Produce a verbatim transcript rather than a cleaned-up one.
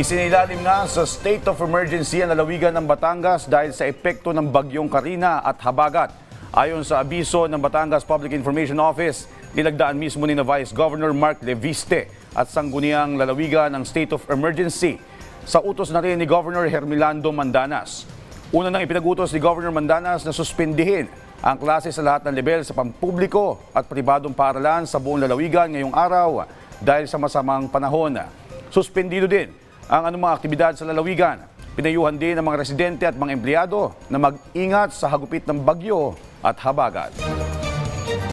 Isinailalim nga sa state of emergency ang lalawigan ng Batangas dahil sa epekto ng bagyong Carina at habagat. Ayon sa abiso ng Batangas Public Information Office, nilagdaan mismo ni na Vice Governor Mark Leviste at sangguniang lalawigan ng state of emergency. Sa utos na rin ni Governor Hermilando Mandanas. Una nang ipinagutos ni Governor Mandanas na suspindihin ang klase sa lahat ng level sa pampubliko at pribadong paaralan sa buong lalawigan ngayong araw dahil sa masamang panahon. Suspendido din ang anumang aktibidad sa lalawigan. Pinayuhan din ng mga residente at mga empleyado na mag-ingat sa hagupit ng bagyo at habagat.